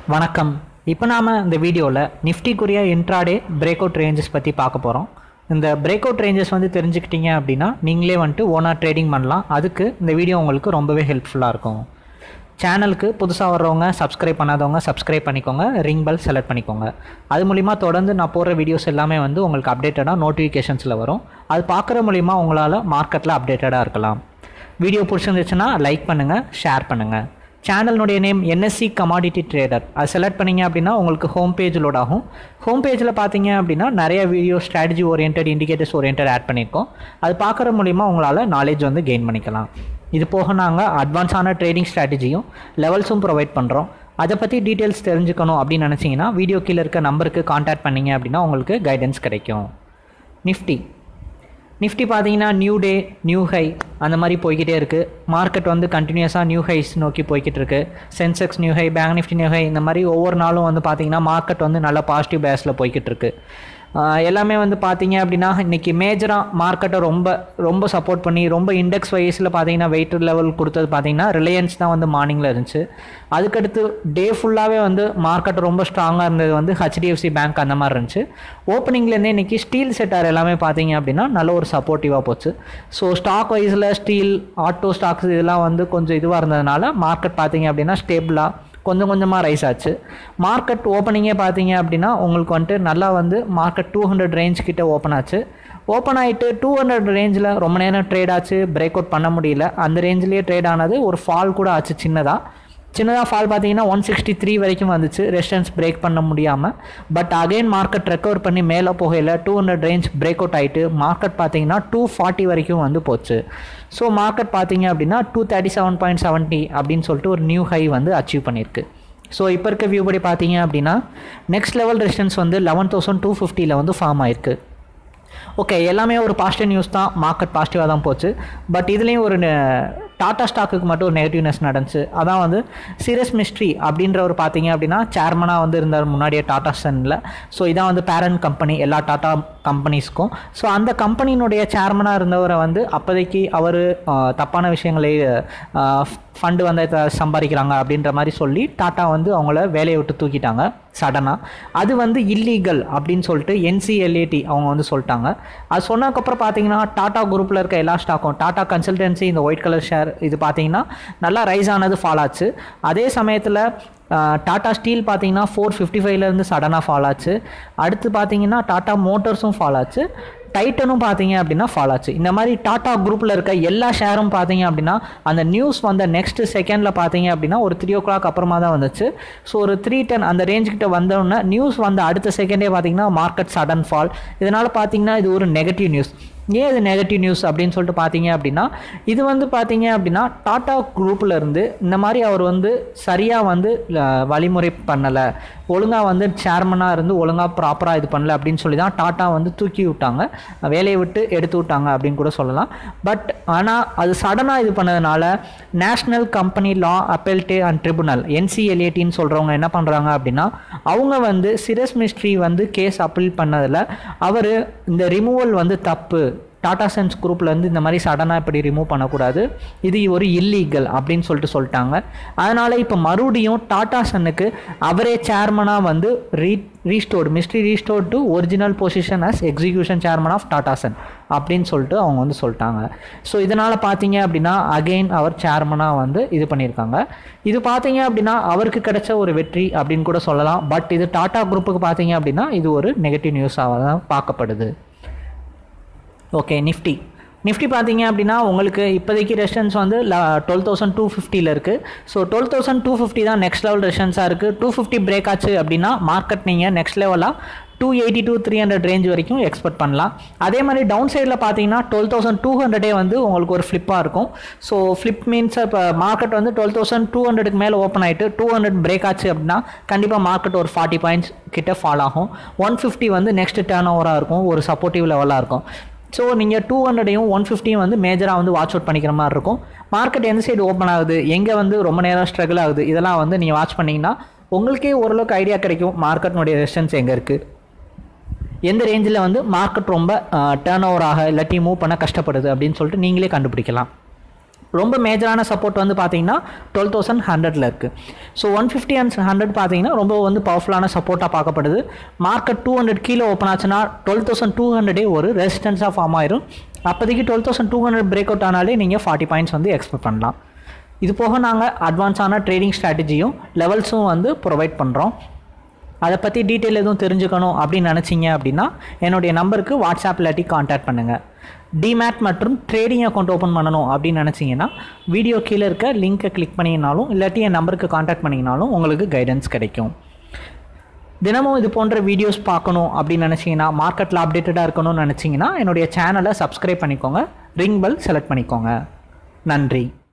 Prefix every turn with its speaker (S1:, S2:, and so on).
S1: வணக்கம். இப்போ நாம இந்த வீடியோவில் நிஃப்டிக்குரிய இன்ட்ராடே பிரேக் அவுட் ரேஞ்சஸ் பற்றி பார்க்க போகிறோம். இந்த பிரேக் அவுட் ரேஞ்சஸ் வந்து தெரிஞ்சுக்கிட்டீங்க அப்படின்னா நீங்களே வந்துட்டு ஓனாக ட்ரேடிங் பண்ணலாம். அதுக்கு இந்த வீடியோ உங்களுக்கு ரொம்பவே ஹெல்ப்ஃபுல்லாக இருக்கும். சேனலுக்கு புதுசாக வர்றவங்க சப்ஸ்கிரைப் பண்ணாதவங்க சப்ஸ்கிரைப் பண்ணிக்கோங்க, ரிங் பெல் செலக்ட் பண்ணிக்கோங்க. அது மூலிமா தொடர்ந்து நான் போடுற வீடியோஸ் எல்லாமே வந்து உங்களுக்கு அப்டேட்டடாக நோட்டிஃபிகேஷன்ஸில் வரும். அது பார்க்குற மூலிமா உங்களால் மார்க்கெட்டில் அப்டேட்டடாக இருக்கலாம். வீடியோ பிடிச்சிருந்துச்சுன்னா லைக் பண்ணுங்கள், ஷேர் பண்ணுங்கள். சேனலுடைய நேம் என்எஸ்சி கமாடிட்டி ட்ரேடர். அது செலக்ட் பண்ணிங்க அப்படின்னா உங்களுக்கு ஹோம் பேஜ் லோட் ஆகும். ஹோம் பேஜில் பார்த்தீங்க அப்படின்னா நிறைய video strategy orient, indicators orient add பண்ணியிருக்கோம். அது பார்க்குற மூலிமா உங்களால் நாலேஜ் வந்து கெயின் பண்ணிக்கலாம். இது போக நாங்கள் அட்வான்ஸான ட்ரேடிங் ஸ்ட்ராட்டஜியும் லெவல்ஸும் ப்ரொவைட் பண்ணுறோம். அதை பற்றி டீட்டெயில்ஸ் தெரிஞ்சுக்கணும் அப்படின்னு நினச்சிங்கன்னா வீடியோ கீழே இருக்க நம்பருக்கு கான்டாக்ட் பண்ணிங்க அப்படின்னா உங்களுக்கு கைடன்ஸ் கிடைக்கும். நிஃப்டி பார்த்தீங்கன்னா நியூ டே நியூ ஹை அந்த மாதிரி போய்கிட்டே இருக்குது. மார்க்கெட் வந்து கண்டினியூஸாக நியூ ஹைஸ் நோக்கி போய்கிட்டு இருக்கு. Sensex new high, bank Nifty new high, இந்த மாதிரி ஒவ்வொரு நாளும் வந்து பார்த்தீங்கன்னா மார்க்கெட் வந்து நல்ல பாசிட்டிவ் பேஸில் போய்கிட்டு இருக்கு. எல்லாமே வந்து பார்த்தீங்க அப்படின்னா இன்றைக்கி மேஜராக மார்க்கெட்டை ரொம்ப சப்போர்ட் பண்ணி ரொம்ப இண்டெக்ஸ் வைஸில் பார்த்தீங்கன்னா வெயிட்டட் லெவல் கொடுத்தது பார்த்தீங்கன்னா ரிலையன்ஸ் தான் வந்து மார்னிங்கில் இருந்துச்சு. அதுக்கடுத்து டே ஃபுல்லாகவே வந்து மார்க்கெட் ரொம்ப ஸ்ட்ராங்காக இருந்தது வந்து ஹெச்டிஎஃப்சி பேங்க் அந்த மாதிரி இருந்துச்சு. ஓப்பனிங்லேருந்தே இன்றைக்கி ஸ்டீல் செக்டார் எல்லாமே பார்த்தீங்க அப்படின்னா நல்ல ஒரு சப்போர்ட்டிவாக போச்சு. ஸோ ஸ்டாக் வைஸில் ஸ்டீல், ஆட்டோ ஸ்டாக்ஸ் இதெல்லாம் வந்து கொஞ்சம் இதுவாக இருந்ததுனால மார்க்கெட் பார்த்தீங்க அப்படின்னா ஸ்டேபிளாக கொஞ்சம் கொஞ்சமாக ரைஸ் ஆச்சு. மார்க்கெட் ஓப்பனிங்கே பார்த்தீங்க அப்படின்னா உங்களுக்கு வந்துட்டு நல்லா வந்து மார்க்கெட் 200 ரேஞ்ச் கிட்ட ஓப்பன் ஆச்சு. ஓப்பன் ஆகிட்டு 200 ரேஞ்சில் ரொம்ப நேரம் ட்ரேட் ஆச்சு, பிரேக் அவுட் பண்ண முடியல. அந்த ரேஞ்சிலேயே ட்ரேட் ஆனது, ஒரு ஃபால் கூட ஆச்சு. சின்னதாக ஃபால் பார்த்தீங்கன்னா 163 வரைக்கும் வந்துச்சு, ரெசிஸ்டன்ஸ் பிரேக் பண்ண முடியாமல். பட் அகைன் மார்க்கெட் ரெக்கவர் பண்ணி மேலே போகையில் 200 ரேஞ்ச் பிரேக் அவுட் ஆகிட்டு மார்க்கெட் பார்த்தீங்கன்னா 240 வரைக்கும் வந்து போச்சு. ஸோ மார்க்கெட் பார்த்தீங்க அப்படின்னா 237.70 அப்படின்னு சொல்லிட்டு ஒரு நியூ ஹை வந்து அச்சீவ் பண்ணியிருக்கு. ஸோ இப்போ இருக்க வியூ படி பார்த்தீங்க அப்படின்னா நெக்ஸ்ட் லெவல் ரெசிஸ்டன்ஸ் வந்து 11,250 வந்து ஃபார்ம் ஆயிருக்கு. ஓகே, எல்லாமே ஒரு பாசிட்டிவ் நியூஸ் தான், மார்க்கெட் பாசிட்டிவாக தான் போச்சு. பட் இதுலேயும் ஒரு டாடா ஸ்டாக்குக்கு மட்டும் ஒரு நெகட்டிவ்னஸ் நடந்துச்சு. அதான் வந்து சீரியஸ் மிஸ்ட்ரி அப்படின்றவர் பார்த்தீங்க அப்படின்னா சேர்மனாக வந்து இருந்தார் முன்னாடியே டாடா சன்னில். ஸோ இதான் வந்து பேரண்ட் கம்பெனி எல்லா டாடா கம்பெனிஸ்க்கும். ஸோ அந்த கம்பெனியினுடைய சேர்மனாக இருந்தவரை வந்து அப்போதைக்கு அவர் தப்பான விஷயங்களை ஃபண்டு வந்து சம்பாதிக்கிறாங்க அப்படின்ற மாதிரி சொல்லி டாட்டா வந்து அவங்கள வேலையை விட்டு தூக்கிட்டாங்க சடனாக. அது வந்து இல்லீகல் அப்படின்னு சொல்லிட்டு NCLAT அவங்க வந்து சொல்லிட்டாங்க. அது சொன்னதுக்கப்புறம் பார்த்தீங்கன்னா டாடா குரூப்பில் இருக்க எல்லா ஸ்டாக்கும், டாடா கன்சல்டன்சி இந்த ஒயிட் கலர் ஷேர் இது பார்த்தீங்கன்னா நல்லா ரைஸ் ஆனது, ஃபால் ஆச்சு. அதே சமயத்தில் டாடா ஸ்டீல் பார்த்தீங்கன்னா 455லேருந்து சடனாக ஃபால் ஆச்சு. அடுத்து பார்த்தீங்கன்னா டாடா மோட்டர்ஸும் ஃபால் ஆச்சு, டைட்டனும் பார்த்தீங்க அப்படின்னா ஃபால் ஆச்சு. இந்த மாதிரி டாடா குரூப்பில் இருக்க எல்லா ஷேரும் பார்த்தீங்க அப்படின்னா அந்த நியூஸ் வந்த நெக்ஸ்ட் செகண்டில் பார்த்தீங்க அப்படின்னா ஒரு 3 o'clock அப்புறமா தான் வந்துச்சு. ஸோ ஒரு 310 அந்த ரேஞ்சுக்கிட்ட வந்தோடனே நியூஸ் வந்த அடுத்த செகண்டே பார்த்தீங்கன்னா மார்க்கெட் சடன் ஃபால். இதனால் பார்த்தீங்கன்னா இது ஒரு நெகட்டிவ் நியூஸ். ஏன் இது நெகட்டிவ் நியூஸ் அப்படின்னு சொல்லிட்டு பார்த்தீங்க அப்படின்னா இது வந்து பார்த்தீங்க அப்படின்னா டாடா குரூப்பில் இருந்து இந்த மாதிரி அவர் வந்து சரியாக வந்து வழிமுறை பண்ணலை, ஒழுங்காக வந்து சேர்மனாக இருந்து ஒழுங்காக ப்ராப்பராக இது பண்ணல அப்படின்னு சொல்லி தான் டாட்டா வந்து தூக்கி விட்டாங்க, வேலையை விட்டு எடுத்து விட்டாங்க அப்படின்னு கூட சொல்லலாம். பட் ஆனால் அது சடனாக இது பண்ணதுனால national company law appellate and tribunal NCLATன்னு சொல்கிறவங்க என்ன பண்ணுறாங்க அப்படின்னா அவங்க வந்து சீரியஸ் மிஸ்ட்ரி வந்து கேஸ் அப்பீல் பண்ணதில் அவர் இந்த ரிமூவல் வந்து தப்பு, டாடா சன்ஸ் குரூப்லேருந்து இந்த மாதிரி சடனாக இப்படி ரிமூவ் பண்ணக்கூடாது, இது ஒரு இல்லீகல் அப்படின்னு சொல்லிட்டாங்க. அதனால் இப்போ மறுபடியும் டாடா சன்னுக்கு அவரே சேர்மனாக வந்து restored to original position as executive chairman of Tata Sons அப்படின்னு சொல்லிட்டு அவங்க வந்து சொல்லிட்டாங்க. ஸோ இதனால் பார்த்தீங்க அப்படின்னா அகெயின் அவர் சேர்மனாக வந்து இது பண்ணியிருக்காங்க. இது பார்த்தீங்க அப்படின்னா அவருக்கு கிடைச்ச ஒரு வெற்றி அப்படின்னு கூட சொல்லலாம். பட் இது டாடா குரூப்புக்கு பார்த்தீங்க அப்படின்னா இது ஒரு நெகட்டிவ் நியூஸாக தான் பார்க்கப்படுது. ஓகே, நிஃப்டி பார்த்தீங்க அப்படின்னா உங்களுக்கு இப்போதைக்கு ரெசிஸ்டன்ஸ் வந்து 12,250 இருக்குது. ஸோ 12,250 தான் நெக்ஸ்ட் லெவல் ரெசிஸ்டன்ஸாக இருக்குது. 250 பிரேக் ஆச்சு அப்படின்னா மார்க்கெட் நீங்கள் நெக்ஸ்ட் லெவலாக 280 to 300 ரேஞ்ச் வரைக்கும் எக்ஸ்பெக்ட் பண்ணலாம். அதே மாதிரி டவுன் சைடில் பார்த்தீங்கன்னா 12,200 வந்து உங்களுக்கு ஒரு ஃப்ளிப்பாக இருக்கும். ஸோ ஃப்ளிப் மீன்ஸ் இப்போ மார்க்கெட் வந்து 12,200க்கு மேலே ஓப்பன் ஆகிட்டு 200 பிரேக் ஆச்சு அப்படின்னா கண்டிப்பாக மார்க்கெட் ஒரு 40 பாயிண்ட்ஸ் கிட்ட ஃபால் ஆகும். 150 வந்து நெக்ஸ்ட் டர்ன் ஓவராக இருக்கும், ஒரு சப்போர்ட்டிவ் லெவலாக இருக்கும். ஸோ நீங்கள் 200யும் 150யும் வந்து மேஜராக வந்து வாட்ச் அவுட் பண்ணிக்கிற மாதிரி இருக்கும். மார்க்கெட் எந்த சைடு ஓப்பன் ஆகுது, எங்கே வந்து ரொம்ப நேரம் ஸ்ட்ரகிள் ஆகுது, இதெல்லாம் வந்து நீங்கள் வாட்ச் பண்ணிங்கன்னா உங்களுக்கே ஓரளவுக்கு ஐடியா கிடைக்கும் மார்க்கெட்னுடைய ரெசிஸ்டன்ஸ் எங்கே இருக்குது, எந்த ரேஞ்சில் வந்து மார்க்கெட் ரொம்ப டர்ன் ஓவர் ஆக இல்லாட்டி மூவ் பண்ண கஷ்டப்படுது அப்படின்னு சொல்லிட்டு நீங்களே கண்டுபிடிக்கலாம். ரொம்ப மேஜரான சப்போர்ட் வந்து பார்த்தீங்கன்னா 12,100 இருக்குது. ஸோ 150 and 100 பார்த்தீங்கன்னா ரொம்ப வந்து பவர்ஃபுல்லான சப்போர்ட்டாக பார்க்கப்படுது. மார்க்கெட் 200 கீழே ஓப்பன் ஆச்சுன்னா 12,200 ஒரு ரெசிஸ்டன்ஸாக ஃபார்ம் ஆயிரும். அப்போதைக்கு 12,200 பிரேக் அவுட் ஆனாலே நீங்கள் 40 பாயிண்ட்ஸ் வந்து எக்ஸ்பெக்ட் பண்ணலாம். இது போக நாங்கள் அட்வான்ஸான ட்ரேடிங் ஸ்ட்ராட்டஜியும் லெவல்ஸும் வந்து ப்ரொவைட் பண்ணுறோம். அதை பற்றி டீட்டெயில் எதுவும் தெரிஞ்சுக்கணும் அப்படின்னு நினச்சிங்க அப்படின்னா என்னுடைய நம்பருக்கு வாட்ஸ்அப் இல்லாட்டி கான்டாக்ட் பண்ணுங்கள். டிமேட் மற்றும் ட்ரேடிங் அக்கௌண்ட் ஓப்பன் பண்ணணும் அப்படின்னு நினச்சிங்கன்னா வீடியோ கீழே இருக்க லிங்க்கை கிளிக் பண்ணிங்கனாலும் இல்லாட்டி என் நம்பருக்கு கான்டாக்ட் பண்ணிங்கனாலும் உங்களுக்கு கைடன்ஸ் கிடைக்கும். தினமும் இது போன்ற வீடியோஸ் பார்க்கணும் அப்படின்னு நினச்சிங்கன்னா மார்க்கெட்டில் அப்டேட்டடாக இருக்கணும்னு நினச்சிங்கன்னா என்னுடைய சேனலை சப்ஸ்கிரைப் பண்ணிக்கோங்க, ரிங் பெல் செலக்ட் பண்ணிக்கோங்க. நன்றி.